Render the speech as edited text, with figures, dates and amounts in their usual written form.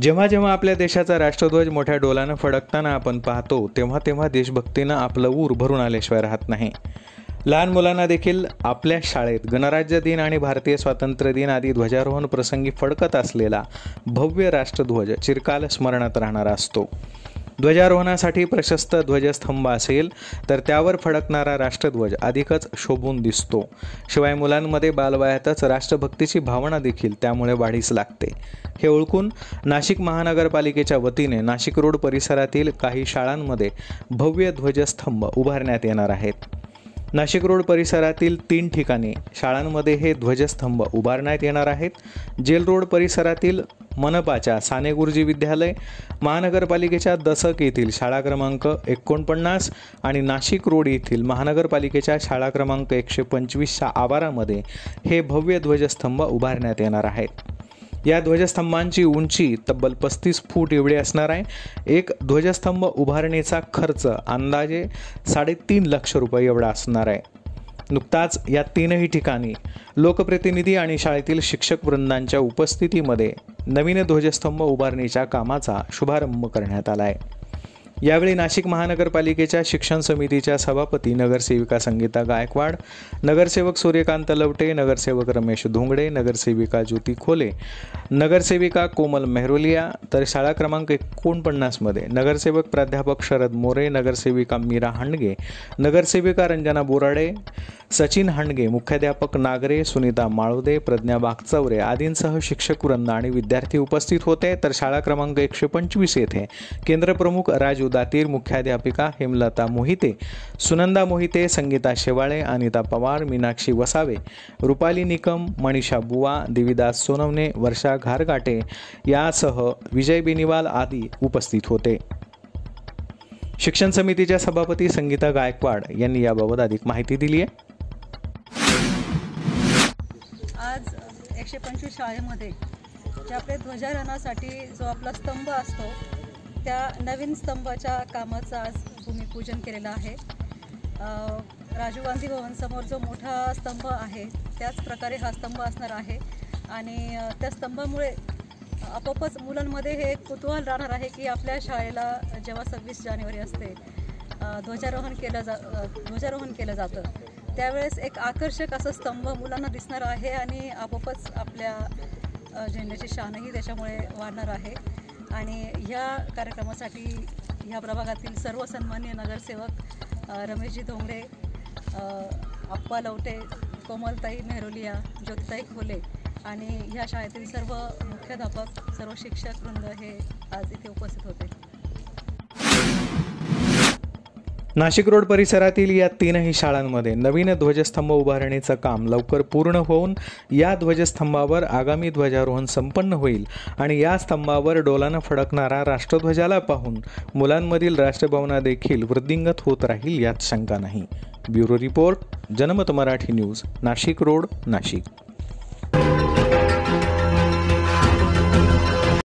जेव्हा जेव्हा आपल्या देशाचा राष्ट्रध्वज मोठ्या डोलानं फडकताना आपण पाहतो तेव्हा तेव्हा देशभक्तीनं आपलं ऊर भरून आल्याशिवाय राहत नाही। लहान मुलांना देखील आपल्या शाळेत गणराज्य दिन आणि भारतीय स्वातंत्र्य दिन आदी ध्वजारोहण प्रसंगी फडकत असलेला भव्य राष्ट्रध्वज चिरकाल स्मरणात राहणारा असतो। ध्वजारोहणासाठी प्रशस्त ध्वजस्तंभ असेल तर त्यावर फडकणारा राष्ट्रध्वज अधिकच शोभून दिसतो। शिवाय मुलांमध्ये बालवयातच राष्ट्रभक्तीची भावना देखील त्यामुळे वाढीस लागते। हे ओळखून नाशिक महानगरपालिकेच्या वतीने नाशिक रोड परिसरातील काही शाळांमध्ये भव्य ध्वजस्तंभ उभारण्यात येणार आहेत। नाशिक रोड परिसरातील 3 ठिकाणी शाळांमध्ये हे ध्वजस्तंभ उभारण्यात येणार आहेत। जेल रोड परिसरातील मनपाच्या साने गुरुजी विद्यालय, महानगरपालिकेच्या दसक येथील शाळा क्रमांक 49 आणि नाशिक रोड येथील महानगरपालिकेच्या शाळा क्रमांक 125च्या आवारामध्ये हे भव्य ध्वजस्तंभ उभारण्यात येणार आहेत। या ध्वजस्तंभांची उंची तब्बल 35 फूट एवढी असणार आहे। एक ध्वजस्तंभ उभारणीचा खर्च अंदाजे 3.5 लाख रुपये एवढा असणार आहे। नुकताच या 3ही ठिकाणी लोकप्रतिनिधी आणि शाळेतील शिक्षक वृंदांच्या उपस्थितीमध्ये नवीन ध्वजस्तंभ उभारणीच्या कामाचा शुभारंभ करण्यात आला आहे। यावेळी नाशिक महानगरपालिकेच्या शिक्षण समितीच्या सभापती नगरसेविका संगीता गायकवाड, नगरसेवक सूर्यकांत लवटे, नगरसेवक रमेश धोंगडे, नगरसेविका ज्योती खोले, नगरसेविका कोमल मेहरोलिया, तर शाळा क्रमांक 49 मध्ये नगरसेवक प्राध्यापक शरद मोरे, नगरसेविका मीरा हांडगे, नगरसेविका रंजना बोराडे, सचिन हांडगे, मुख्याध्यापक नागरे, सुनीता माळुदे, प्रज्ञा बागचौरे आदींसह शिक्षक वृंद आणि विद्यार्थी उपस्थित होते। तर शाळा क्रमांक 125 येथे केंद्रप्रमुख राजू दातीर, मुख्याध्यापिका हेमलता मोहिते, सुनंदा मोहिते, संगीता शेवाळे, अनिता पवार, मीनाक्षी वसावे, रुपाली निकम, मनीषा बुवा, देवीदास सोनवणे, वर्षा घारगाटे यासह विजय बेनिवाल आदी उपस्थित होते। शिक्षण समितीच्या सभापती संगीता गायकवाड यांनी याबाबत अधिक माहिती दिली आहे। आज 125 शाळेमध्ये जे आपल्या ध्वजारोहणासाठी जो आपला स्तंभ असतो त्या नवीन स्तंभाच्या कामाचं आज भूमिपूजन केलेलं आहे। राजीव गांधी भवन समोर जो मोठा स्तंभ आहे त्याच प्रकारे हा स्तंभ असणार आहे आणि त्या स्तंभामुळे आपोआपच मुलांमध्ये हे कुतूहल राहणार आहे की आपल्या शाळेला जेव्हा 26 जानेवारी असते ध्वजारोहण केलं जातं त्यावेळेस एक आकर्षक असं स्तंभ मुलांना दिसणार आहे आणि आपोआपच आपल्या झेंड्याची शानही त्याच्यामुळे वाढणार आहे। आणि ह्या कार्यक्रमासाठी ह्या प्रभागातील सर्व सन्माननीय नगरसेवक रमेशजी धोंगडे, अप्पा लवटे, कोमलताई मेहरोलिया, ज्योतिताई खोले आणि ह्या शाळेतील सर्व मुख्याध्यापक, सर्व शिक्षक वृंद हे आज इथे उपस्थित होते। नाशिक रोड परिसरातील या 3ही शाळांमध्ये नवीन ध्वजस्तंभ उभारणीचं काम लवकर पूर्ण होऊन या ध्वजस्तंभावर आगामी ध्वजारोहण संपन्न होईल आणि या स्तंभावर डोलानं फडकणारा राष्ट्रध्वजाला पाहून मुलांमधील राष्ट्रभावना देखील वृद्धिंगत होत राहील यात शंका नाही। Bureau report, Janmat Marathi news, Nashik road, Nashik.